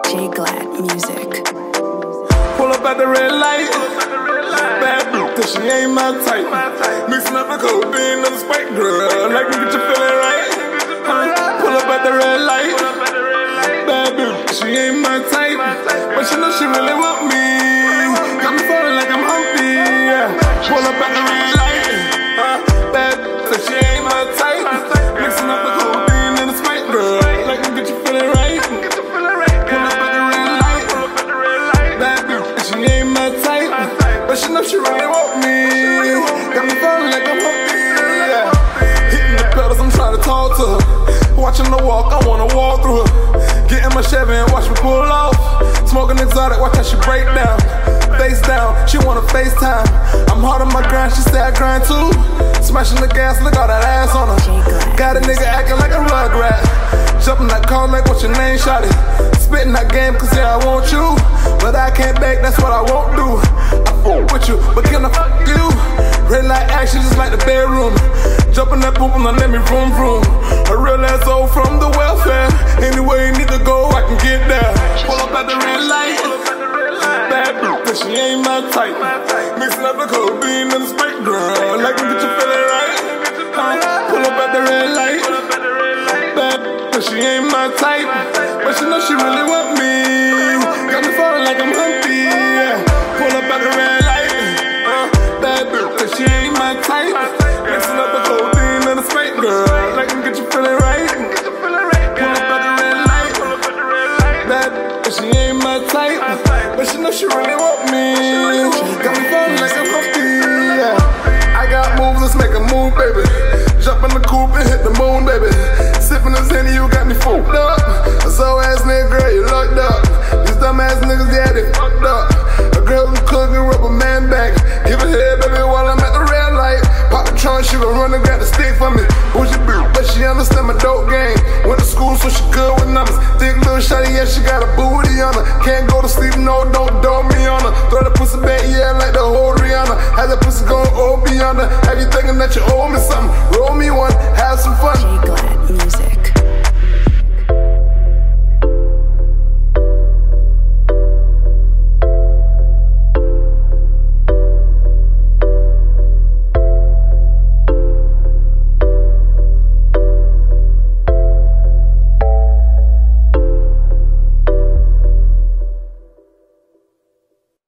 J Glad Music. Pull up at the red light. Bad bitch, cause she ain't my type. Mixing up the codeine and the spike, girl. Like me get you feeling right. Pull up at the red light. Bad bitch, she ain't my type, but she know she really want me. Got me falling like I'm Humpty. Yeah. Pull up at the red light. Bad bitch, cause she ain't my type. Mixing up the codeine and the spike, girl. Like me get you feeling right. Pull up at the red light. Bad bitch, she ain't my type, but she know she really want me. Got me falling like I'm Humpty. Yeah. Hitting the pedals, I'm trying to talk to her. Watching her walk, I wanna walk through her. Get in my Chevy and watch me pull off. Smoking exotic, watch how she break down. Face down, she wanna FaceTime. I'm hard on my grind, she say I grind too. Smashing the gas, look all that ass on her. Got a nigga acting like a rugrat. Jumping that car like what's your name, shawty. Spitting that game cause yeah I want you, but I can't beg, that's what I won't do. I fuck with you, but can I fuck you? Red light action just like the bedroom. Jumping that poop and I let me vroom vroom. A real asshole from the welfare. Anywhere you need to go, I can get there. Pull up at the red light. Bad bitch, cause she ain't my type. Mixing up the codeine and the spike, girl. Like me get you feeling right. Pull up at the red light. Bad bitch, cause she ain't my type, but she know she really want me. Got me falling like I'm Humpty. Yeah. Pull up at the red light. Bad bitch, cause she ain't my type. Mixing up the codeine and the spike, girl. Like me get you feeling right. Pull up at the red light. Bad bitch, she ain't my type, but she know she really want me. Got me falling like I'm Humpty. Yeah. I got moves, let's make a move, baby. Jump in the coupe and hit the moon, baby. Sipping this Henny, you got me fooled up. A soul ass nigga, girl, you locked up. These dumb ass niggas, yeah, they fucked up. A girl who cook and rub a man back. Give her head, baby, while I'm at the red light. Pop the trunk, she gon' run and grab the stick for me. Bougie bitch, but she understand my dope game. Went to school, so she good with numbers. Thick little shawty, yeah, she got a booty on her. Can't go to sleep, no, don't dog me on her. Throw the pussy back, yeah, like the whole Rihanna. Have that pussy gon' OB on her. Have you thinking that you owe me something? Roll me one, have some fun.